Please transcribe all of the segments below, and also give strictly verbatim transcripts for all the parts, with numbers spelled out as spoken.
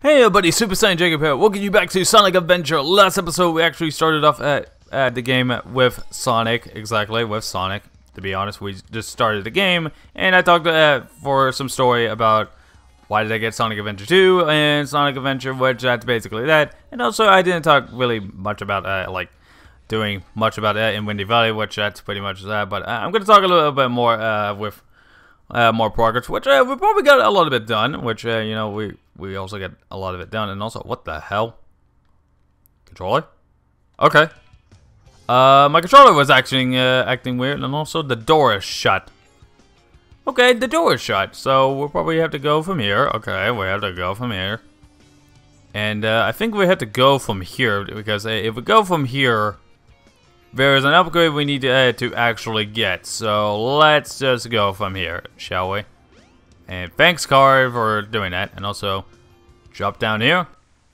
Hey everybody, SuperSaiyanJacob here. Welcome you back to Sonic Adventure. Last episode we actually started off at, at the game with Sonic, exactly, with Sonic. To be honest, we just started the game, and I talked uh, for some story about why did I get Sonic Adventure two and Sonic Adventure, which that's basically that. And also I didn't talk really much about uh, like doing much about that in Windy Valley, which that's pretty much that. But uh, I'm going to talk a little bit more uh, with uh, more progress, which uh, we probably got a lot of it done, which uh, you know we. We also get a lot of it done, and also, what the hell? Controller? Okay. Uh, my controller was acting, uh, acting weird, and also the door is shut. Okay, the door is shut, so we'll probably have to go from here. Okay, we have to go from here. And, uh, I think we have to go from here, because uh, if we go from here, there is an upgrade we need to, uh, to actually get. So, let's just go from here, shall we? And thanks, Car, for doing that. And also, drop down here.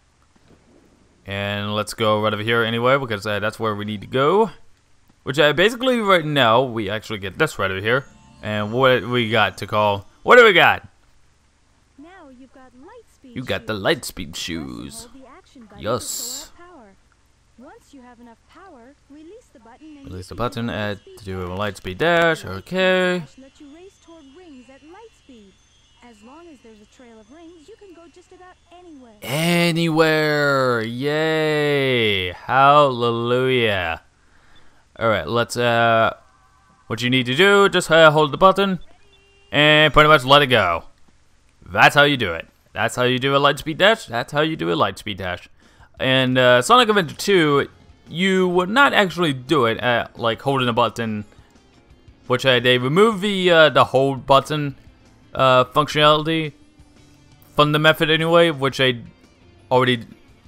And let's go right over here anyway, because uh, that's where we need to go. Which, uh, basically, right now, we actually get this right over here. And what we got to call... What do we got? Now you've got light speed You got the light speed shoes. Yes. Once you have enough power, release the button and Release the button at to do a light speed dash. Okay. let you race toward rings at light speed. As long as there's a trail of rings, you can go just about anywhere. Anywhere. Yay. Hallelujah. Alright, let's, uh, what you need to do, just uh, hold the button and pretty much let it go. That's how you do it. That's how you do a light speed dash. That's how you do a light speed dash. And uh, Sonic Adventure two, you would not actually do it at, like, holding a button, which uh, they removed the, uh, the hold button Uh, functionality from the method anyway, which I already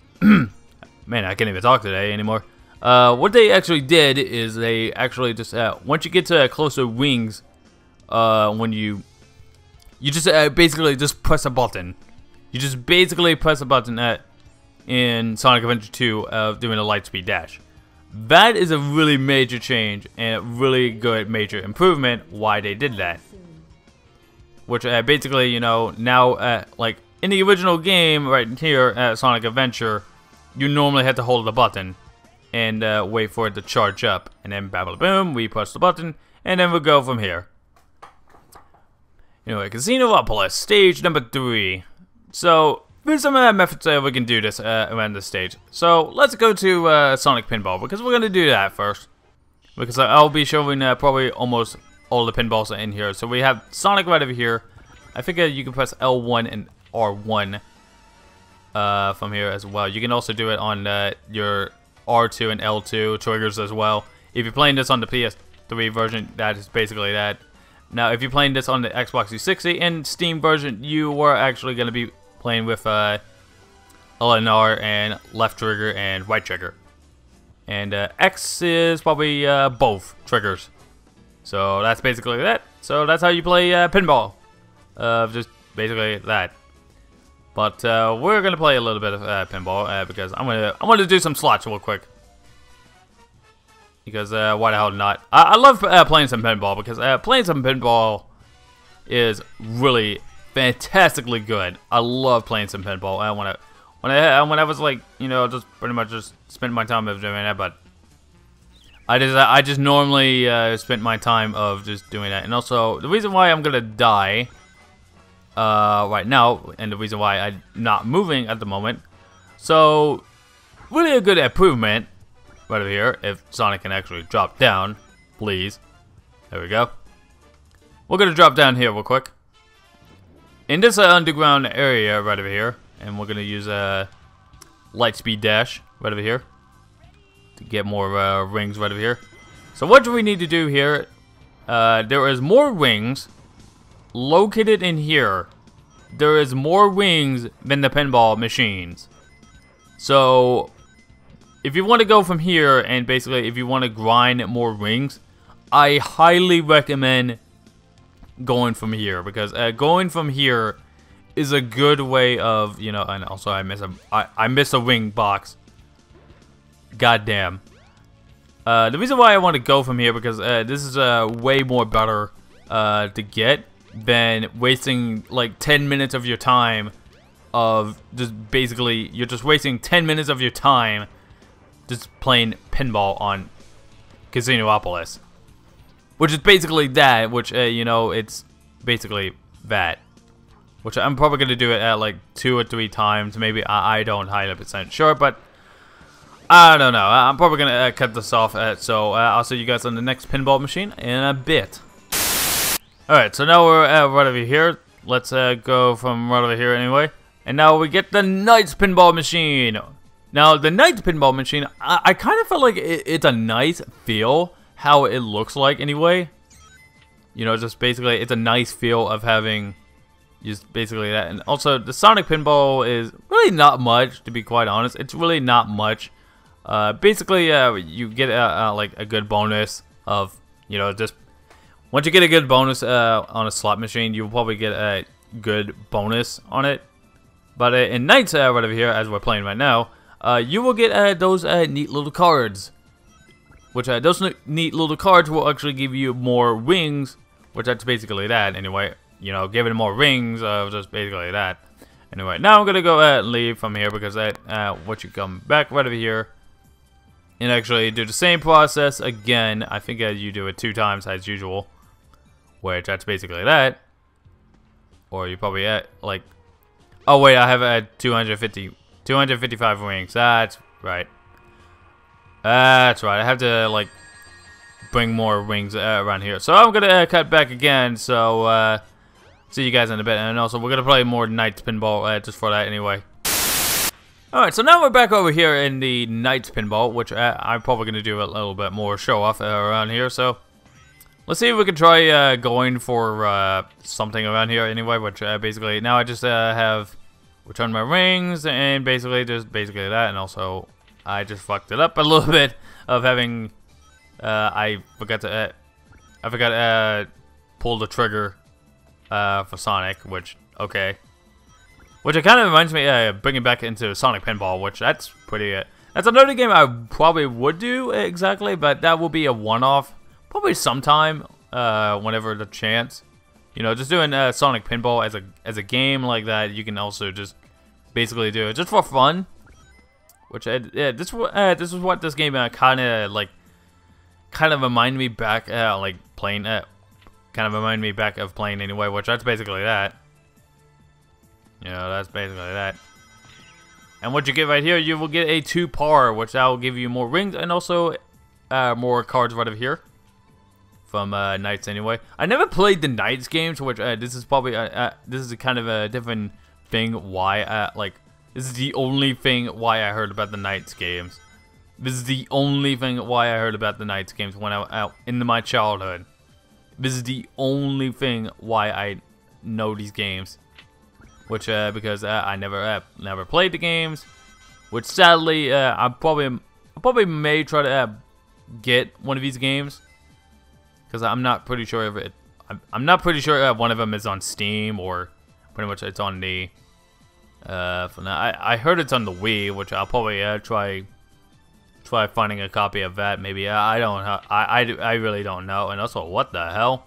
man, I can't even talk today anymore. Uh, what they actually did is they actually just uh, once you get to uh, closer wings, uh, when you you just uh, basically just press a button. You just basically press a button at in Sonic Adventure two of uh, doing a light speed dash. That is a really major change and a really good major improvement. Why they did that. Which uh, basically, you know, now, uh, like, in the original game, right here at Sonic Adventure, you normally have to hold the button and uh, wait for it to charge up. And then, babble boom, we press the button, and then we'll go from here. Anyway, Casinopolis, stage number three. So, there's some uh, methods that we can do this uh, around this stage. So, let's go to uh, Sonic Pinball, because we're going to do that first. Because I'll be showing uh, probably almost all the pinballs are in here. So we have Sonic right over here. I think uh, you can press L one and R one uh, from here as well. You can also do it on uh, your R two and L two triggers as well. If you're playing this on the P S three version, that is basically that. Now, if you're playing this on the Xbox three sixty and Steam version, you are actually going to be playing with uh, L and R and left trigger and right trigger. And uh, X is probably uh, both triggers. So that's basically that. So that's how you play uh, pinball. Uh, just basically that. But uh, we're gonna play a little bit of uh, pinball uh, because I'm gonna I'm gonna do some slots real quick. Because uh, why the hell not? I, I love uh, playing some pinball because uh, playing some pinball is really fantastically good. I love playing some pinball. I wanna when I when I was like you know just pretty much just spent my time of doing that, but. I just I just normally uh, spent my time of just doing that, and also the reason why I'm gonna die uh, right now, and the reason why I'm not moving at the moment. So really a good improvement right over here. If Sonic can actually drop down, please. There we go. We're gonna drop down here real quick in this uh, underground area right over here, and we're gonna use a light speed dash right over here. To get more uh, rings right over here. So what do we need to do here? Uh, there is more rings located in here. There is more rings than the pinball machines. So if you want to go from here and basically if you want to grind more rings, I highly recommend going from here because uh, going from here is a good way of you know. And also I miss a I, I miss a ring box. Goddamn. Uh, the reason why I want to go from here because uh, this is uh, way more better uh, to get than wasting like ten minutes of your time of just basically you're just wasting ten minutes of your time just playing pinball on Casinopolis, which is basically that. Which uh, you know, it's basically that. Which I'm probably gonna do it at like two or three times. Maybe I, I don't one hundred percent sure, but I don't know. I'm probably gonna uh, cut this off. Uh, so uh, I'll see you guys on the next pinball machine in a bit. All right, so now we're uh, right over here. Let's uh, go from right over here anyway. And now we get the Knights pinball machine. Now the Knights pinball machine, I, I kind of feel like it, it's a nice feel how it looks like anyway. You know, just basically it's a nice feel of having just basically that. And also the Sonic pinball is really not much, to be quite honest. It's really not much. Uh, basically, uh, you get a, uh, like a good bonus of, you know, just once you get a good bonus uh, on a slot machine, you'll probably get a good bonus on it. But uh, in Knights, uh, right over here, as we're playing right now, uh, you will get uh, those uh, neat little cards. Which uh, those neat little cards will actually give you more rings, which that's basically that anyway. You know, giving more rings, uh, just basically that. Anyway, now I'm gonna go uh, leave from here because I, uh, once you come back right over here, and actually do the same process again. I think uh, you do it two times as usual, which that's basically that. Or you probably at like, oh wait, I have uh, two hundred fifty, two hundred fifty-five rings. That's right. That's right. I have to like bring more rings uh, around here. So I'm gonna uh, cut back again. So uh, see you guys in a bit, and also we're gonna play more Knights pinball uh, just for that anyway. Alright, so now we're back over here in the Knights pinball, which uh, I'm probably going to do a little bit more show off uh, around here, so let's see if we can try uh, going for uh, something around here anyway, which uh, basically, now I just uh, have returned my rings, and basically just basically that, and also I just fucked it up a little bit of having, uh, I forgot to, uh, I forgot to uh, pull the trigger uh, for Sonic, which, okay. Which it kind of reminds me of uh, bringing back into Sonic Pinball, which that's pretty... Uh, that's another game I probably would do exactly, but that will be a one-off. Probably sometime, uh, whenever the chance. You know, just doing uh, Sonic Pinball as a as a game like that, you can also just basically do it just for fun. Which, uh, yeah, this uh, this is what this game uh, kind of like, kind of remind me back, uh, like playing, uh, kind of remind me back of playing anyway. Which that's basically that. You know, that's basically that. And what you get right here, you will get a two par, which that will give you more rings and also uh, more cards right over here from uh, Knights anyway. I never played the Knights games, which uh, this is probably uh, uh, this is a kind of a different thing. Why, uh, like, this is the only thing why I heard about the Knights games. This is the only thing why I heard about the Knights games when I was out in my childhood. This is the only thing why I know these games. Which, uh, because uh, I never, uh, never played the games, which sadly, uh, I probably, I probably may try to uh, get one of these games, because I'm not pretty sure if it, I'm, I'm not pretty sure uh, one of them is on Steam or pretty much it's on the, uh, for now. I, I heard it's on the Wii, which I'll probably uh, try, try finding a copy of that. Maybe uh, I don't, I, I, I really don't know. And also, what the hell?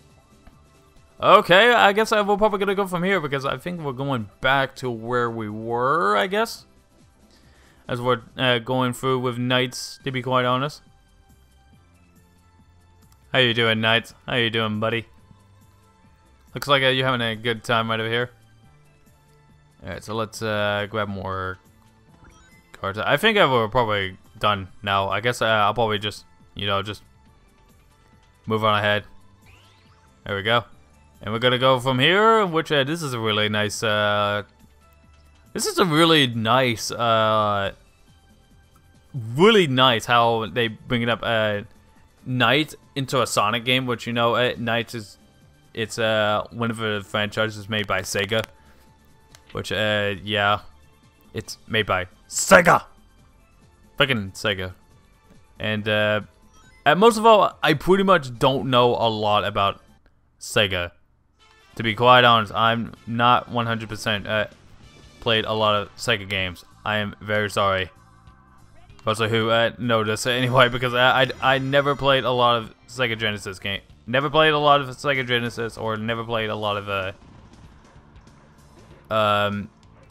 Okay, I guess I, we're probably going to go from here because I think we're going back to where we were, I guess. As we're uh, going through with Knights, to be quite honest. How you doing, Knights? How you doing, buddy? Looks like uh, you're having a good time right over here. Alright, so let's uh, grab more cards. I think uh, we're probably done now. I guess uh, I'll probably just, you know, just move on ahead. There we go. And we're gonna go from here, which uh, this is a really nice, uh, this is a really nice, uh, really nice how they bring it up, uh, Knight into a Sonic game, which, you know, uh, Knight is, it's, uh, one of the franchises made by SEGA, which, uh, yeah, it's made by SEGA, fucking SEGA, and, uh, and most of all, I pretty much don't know a lot about SEGA. To be quite honest, I'm not one hundred percent uh, played a lot of SEGA games. I am very sorry. Also, who uh, know this anyway, because I, I I never played a lot of Sega Genesis game. Never played a lot of Sega Genesis, or never played a lot of uh um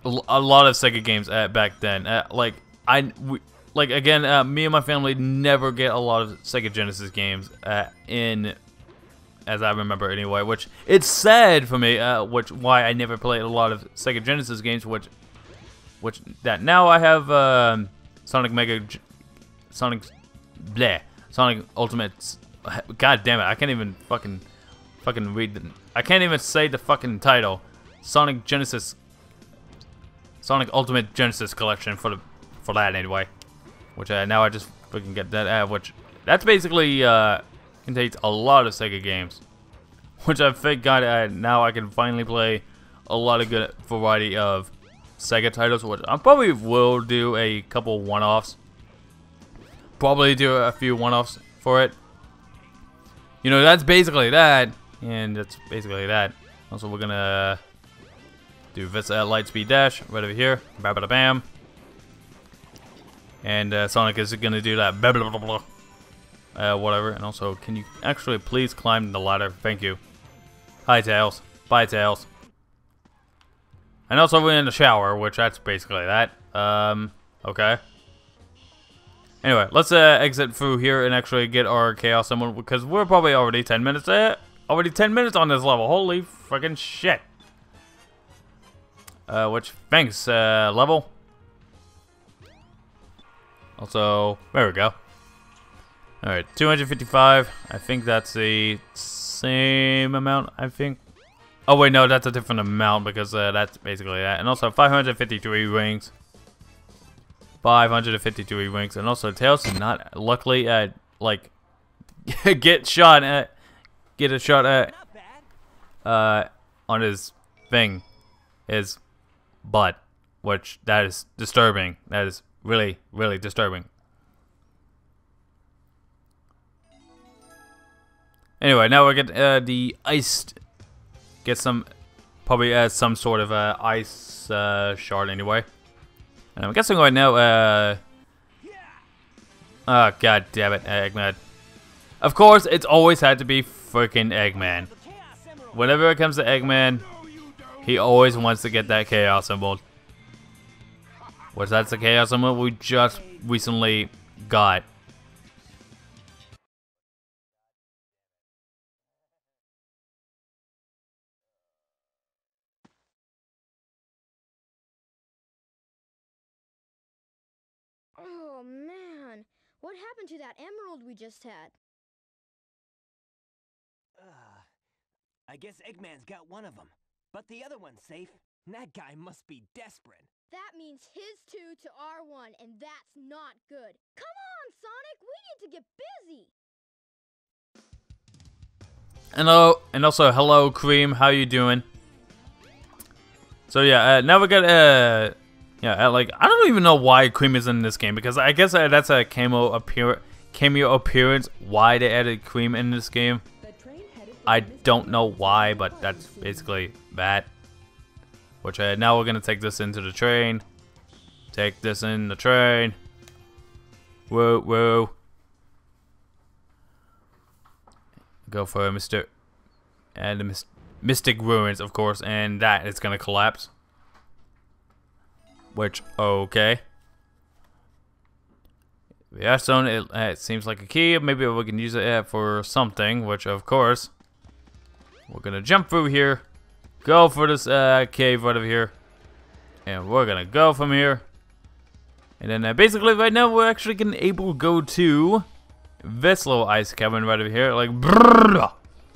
a lot of SEGA games uh, back then. Uh, like I, we, like again, uh, me and my family never get a lot of SEGA Genesis games uh, in, as I remember anyway. Which it's sad for me. Uh, which why I never played a lot of SEGA Genesis games. Which, which that now I have um, Sonic Mega, Sonic, bleh, Sonic Ultimate. God damn it! I can't even fucking, fucking read the. I can't even say the fucking title. Sonic Genesis. Sonic Ultimate Genesis Collection for the for that anyway, which uh, now I just freaking get that. Uh, which that's basically uh, contains a lot of SEGA games, which I think God uh, now I can finally play a lot of good variety of SEGA titles. Which I probably will do a couple one-offs. Probably do a few one-offs for it. You know, that's basically that, and that's basically that. Also, we're gonna do this uh, Lightspeed Dash right over here. Ba ba da bam. And uh, Sonic is gonna do that. Blah, blah, blah, blah. Uh, whatever. And also, can you actually please climb the ladder? Thank you. Hi, Tails. Bye, Tails. And also, we're in the shower, which that's basically that. Um, okay. Anyway, let's uh, exit through here and actually get our Chaos Emerald, because we're probably already ten minutes there. Already ten minutes on this level. Holy fucking shit. Uh, which, thanks, uh, level. Also, there we go. Alright, two hundred fifty-five. I think that's the same amount, I think. Oh, wait, no, that's a different amount because uh, that's basically that. And also, five hundred fifty-three rings. five hundred fifty-three rings. And also, Tails did not, luckily, uh, like, get shot at, get a shot at, uh, on his thing. His butt, which that is disturbing. That is really, really disturbing. Anyway, now we get uh, the ice. Get some, probably uh, some sort of uh, ice uh, shard anyway. And I'm guessing right now. Uh, oh god damn it, Eggman. Of course, it's always had to be freaking Eggman. Whenever it comes to Eggman, he always wants to get that Chaos Emerald. Which that's the Chaos Emerald we just recently got. Oh man, what happened to that emerald we just had? Uh, I guess Eggman's got one of them. But the other one's safe. That guy must be desperate. That means his two to our one, and that's not good. Come on, Sonic, we need to get busy. Hello, and also hello, Cream. How you doing? So yeah, uh, now we got uh, yeah, uh, like I don't even know why Cream is in this game because I guess uh, that's a cameo appear cameo appearance. Why they added Cream in this game? I don't know why, but that's basically that. Which uh, now we're gonna take this into the train. Take this in the train. Whoa, whoa. Go for Mister and the Myst Mystic Ruins, of course, and that is gonna collapse. Which okay. Yeah, so it, uh, it seems like a key. Maybe we can use it uh, for something. Which of course. We're gonna jump through here, go for this uh, cave right over here, and we're gonna go from here. And then uh, basically right now we're actually gonna able to go to this little ice cavern right over here. Like, brrr.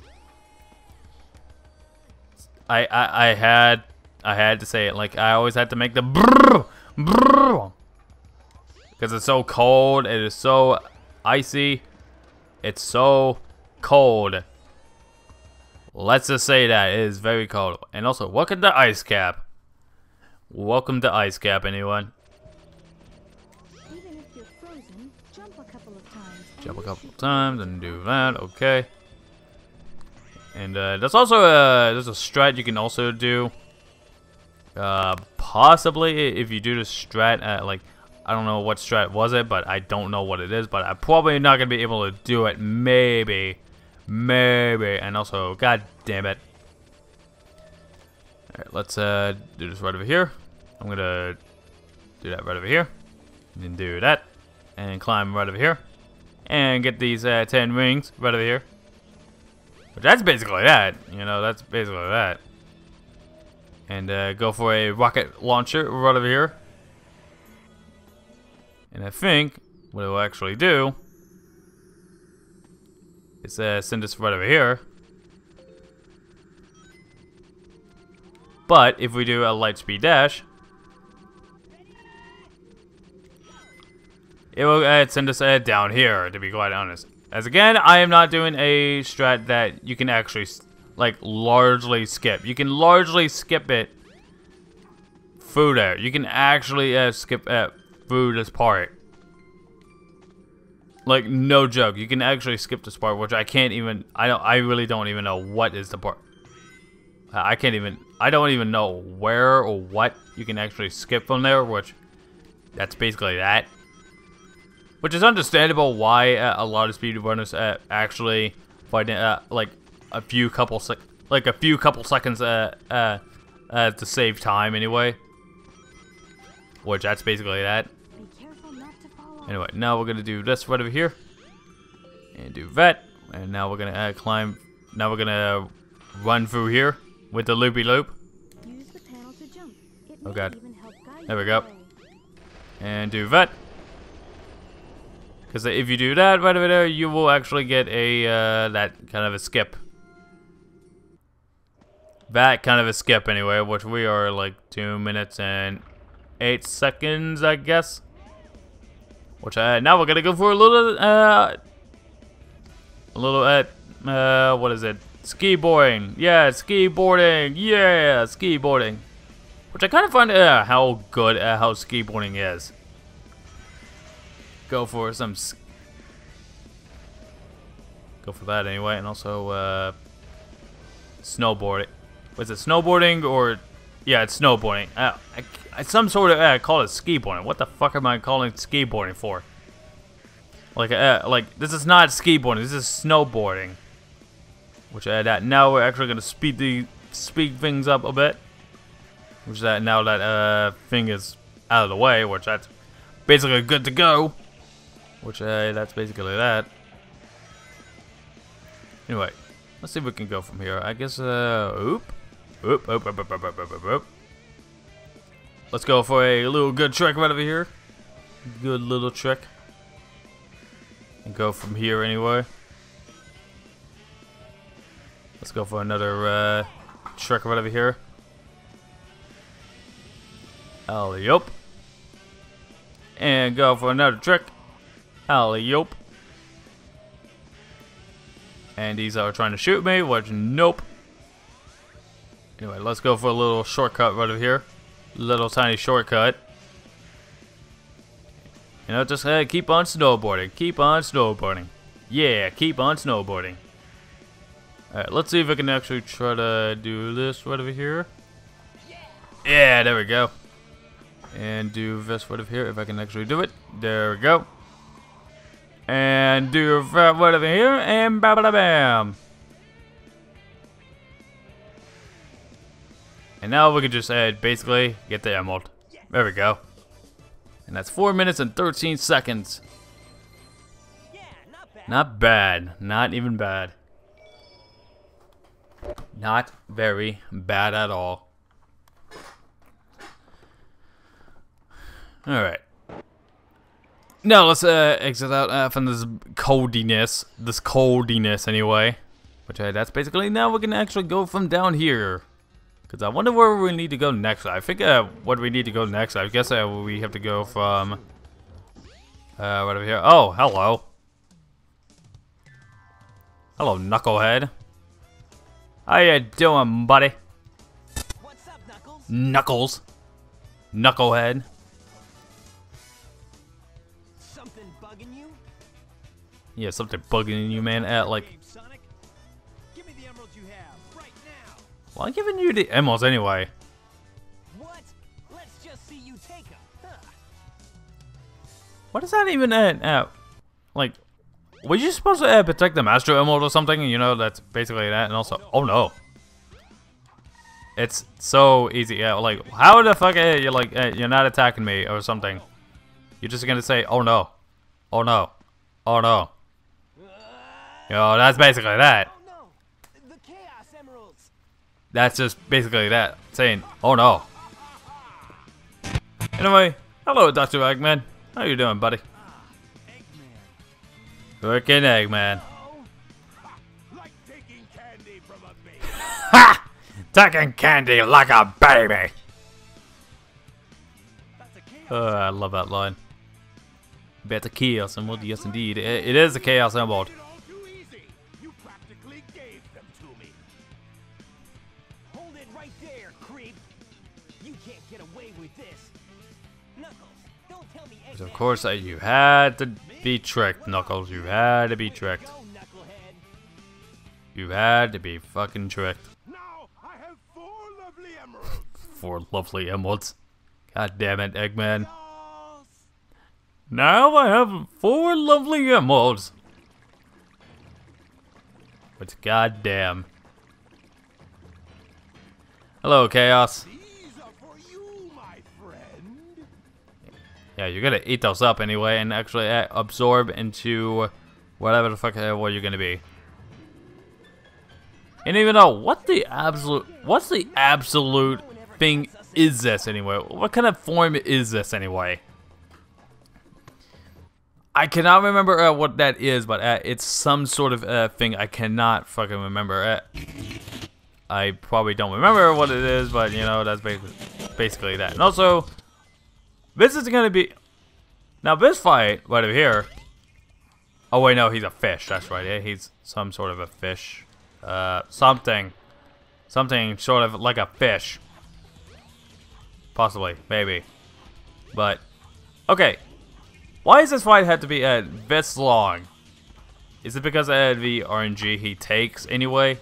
I, I I had I had to say it. Like I always had to make the brrr, brrr, because it's so cold. It is so icy. It's so cold. Let's just say that it is very cold. And also, welcome to Ice Cap. Welcome to Ice Cap, anyone? Even if you're frozen, jump a couple of times. Jump a couple of times and do that. Okay. And uh, there's also a there's a strat you can also do. Uh, possibly if you do the strat, uh, like I don't know what strat was it, but I don't know what it is. But I'm probably not gonna be able to do it. Maybe. Maybe, and also, god damn it. Alright, let's uh, do this right over here. I'm gonna do that right over here. And then do that. And climb right over here. And get these uh, ten rings right over here. But that's basically that. You know, that's basically that. And uh, go for a rocket launcher right over here. And I think what it will actually do is uh, send us right over here. But if we do a light speed dash, it will uh, send us uh, down here, to be quite honest. As again, I am not doing a strat that you can actually like largely skip. You can largely skip it through there. You can actually uh, skip uh, through this part. Like, no joke. You can actually skip this part, which I can't even. I don't. I really don't even know what is the part. I can't even. I don't even know where or what you can actually skip from there. Which, that's basically that. Which is understandable why uh, a lot of speedrunners uh, actually find uh, like a few couple sec like a few couple seconds uh, uh, uh, to save time anyway. Which that's basically that. Anyway, now we're gonna do this right over here, and do that, and now we're gonna uh, climb. Now we're gonna run through here with the loopy loop. Oh god, there we go, and do that. Because if you do that right over there, you will actually get a uh, that kind of a skip. That kind of a skip anyway, which we are like two minutes and eight seconds, I guess. Which uh, now we're gonna go for a little, uh, a little, uh, uh, what is it? Ski boarding. Yeah, ski boarding. Yeah, ski boarding. Which I kind of find uh, how good uh, how ski boarding is. Go for some. Go for that anyway, and also uh, snowboarding. Was it snowboarding or? Yeah, it's snowboarding. Uh, I, I, some sort of uh, I call it ski-boarding. What the fuck am I calling ski-boarding for? Like, uh, like this is not ski-boarding. This is snowboarding. Which uh, that now we're actually gonna speed the speed things up a bit. Which that now that uh thing is out of the way, which that's basically good to go. Which uh, that's basically that. Anyway, let's see if we can go from here. I guess uh, oop. Oop, oop, oop, oop, oop, oop, oop, oop. Let's go for a little good trick right over here. Good little trick. And go from here anyway. Let's go for another uh, trick right over here. Alley-oop. And go for another trick. Alley-oop. And these are trying to shoot me, which nope. Anyway, let's go for a little shortcut right over here. Little tiny shortcut. You know, just uh, keep on snowboarding. Keep on snowboarding. Yeah, keep on snowboarding. Alright, let's see if I can actually try to do this right over here. Yeah, there we go. And do this right over here if I can actually do it. There we go. And do that right over here. And ba-ba-da-bam. And now we can just uh, basically get the emerald. There we go. And that's four minutes and thirteen seconds. Yeah, not bad. Not bad. Not even bad. Not very bad at all. Alright. Now let's uh, exit out uh, from this coldiness. This coldiness anyway. Which uh, that's basically now we're going to actually go from down here. Because I wonder where we need to go next. I think uh, what we need to go next, I guess uh, we have to go from... Uh, right over here. Oh, hello. Hello, knucklehead. How you doing, buddy? What's up, Knuckles? Knuckles. Knucklehead. Something bugging you? Yeah, something bugging you, man. At like... Sonic, give me the emerald you have right now. Well, I'm giving you the emeralds anyway. What? Let's just see you take them. Huh. What is that even at? Uh, like, were you supposed to uh, protect the Master Emerald or something? You know, that's basically that. And also, oh no. It's so easy. Yeah, like how the fuck uh, you're like uh, you're not attacking me or something. You're just gonna say, oh no, oh no, oh no. Yo, that's basically that. Oh no! The Chaos Emeralds! That's just basically that, saying, oh no. Anyway, hello Doctor Eggman. How you doing, buddy? Ah, Eggman. Frickin' Eggman. Oh, like taking candy from a baby. Ha! Taking candy like a baby. That's a chaos. Oh, I love that line. Bet the chaos emerald, yes indeed. It, it is a chaos emerald. It all too easy. You practically gave them to me. Hold it right there, creep. You can't get away with this. Knuckles, don't tell me Eggman. Of course, uh, you had to be tricked, Knuckles. You had to be tricked. Go, knucklehead. You had to be fucking tricked. Now I have four lovely emeralds. Four lovely emeralds. God damn it, Eggman. Chaos. Now I have four lovely emeralds. But goddamn. Hello, Chaos. These are for you, my friend. Yeah, you're gonna eat those up anyway and actually uh, absorb into whatever the fuck uh, what you're gonna be. And even know what the absolute, what's the absolute thing is this anyway? What kind of form is this anyway? I cannot remember uh, what that is, but uh, it's some sort of uh, thing I cannot fucking remember. Uh, I probably don't remember what it is, but you know, that's basically, basically that. And also, this is gonna be, now this fight right over here. Oh wait, no, he's a fish. That's right. Yeah, he's some sort of a fish. Uh, something, something sort of like a fish. Possibly, maybe, but okay. Why does this fight have to be uh, this long? Is it because of the R N G he takes anyway?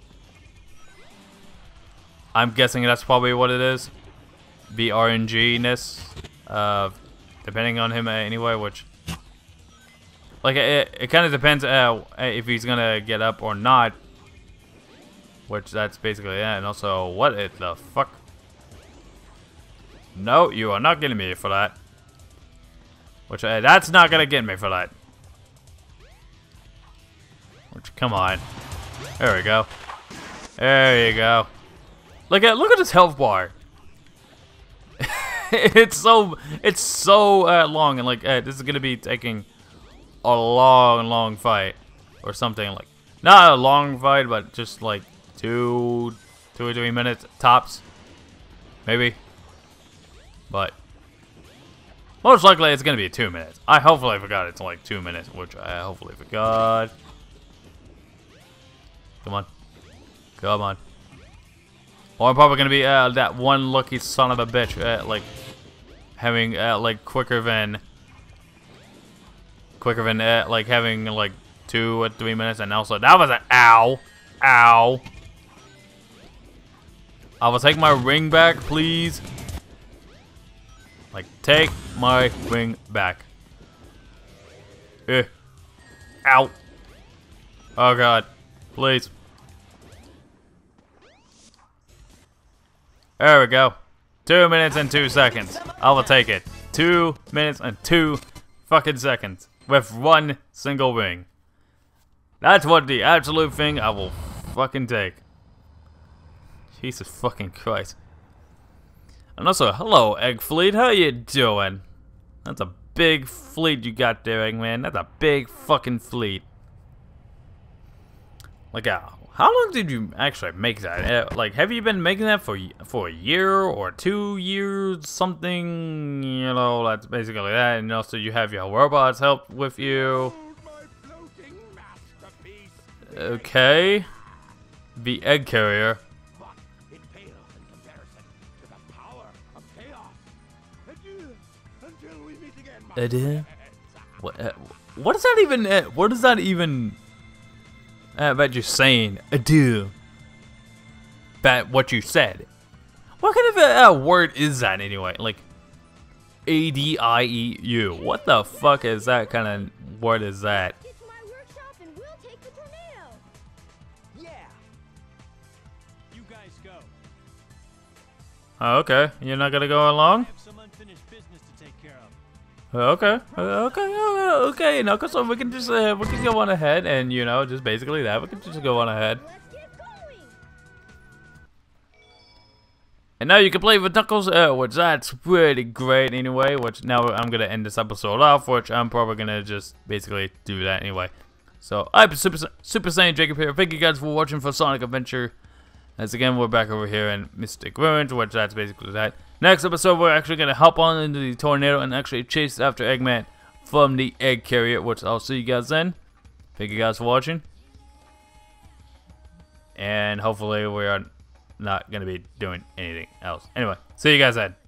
I'm guessing that's probably what it is. The R N G-ness, uh, depending on him uh, anyway, which... Like, it, it kind of depends uh, if he's gonna get up or not. Which, that's basically it. And also, what it, the fuck? No, you are not getting me for that. Which, uh, that's not gonna get me for that. Which, come on. There we go. There you go. Look at, look at this health bar. it's so, it's so uh, long, and like, uh, this is gonna be taking a long, long fight, or something like, not a long fight, but just like two, two or three minutes tops, maybe. But most likely it's gonna be two minutes. I hopefully forgot it's like two minutes, which I hopefully forgot. Come on, come on. Or I'm probably gonna be uh, that one lucky son of a bitch, uh, like having uh, like quicker than, quicker than uh, like having like two or three minutes, and also that was an ow, ow. I will take my ring back, please. Like, take my ring back. Eh. Ow. Oh god. Please. There we go. Two minutes and two seconds. I will take it. Two minutes and two fucking seconds. With one single ring. That's what the absolute thing I will fucking take. Jesus fucking Christ. And also, hello, Egg Fleet. How you doing? That's a big fleet you got there, Eggman. That's a big fucking fleet. Like, uh, how long did you actually make that? Uh, like, have you been making that for for a year or two years? Something, you know, that's basically that. And also, you have your robots help with you. Okay. The egg carrier. Adieu. What? Uh, what does that even? Uh, what does that even? Uh, about you saying adieu. That what you said. What kind of a uh, word is that anyway? Like, A D I E U. What the fuck is that kind of word? Is that? Get to my workshop and we'll take the tornado. Yeah. You guys go. Oh, okay. You're not gonna go along? I have some unfinished business to take care of. Okay, okay, okay, okay. Knuckles, so we can just uh, we can go on ahead, and you know, just basically that. We can just go on ahead. Let's get going. And now you can play with Knuckles, uh, which that's pretty great anyway. Which now I'm gonna end this episode off, which I'm probably gonna just basically do that anyway. So I'm Super Super Saiyan Jacob here. Thank you guys for watching for Sonic Adventure. As again, we're back over here in Mystic Ruins, which that's basically that. Next episode, we're actually going to hop on into the tornado and actually chase after Eggman from the egg carrier, which I'll see you guys then. Thank you guys for watching. And hopefully we are not going to be doing anything else. Anyway, see you guys then.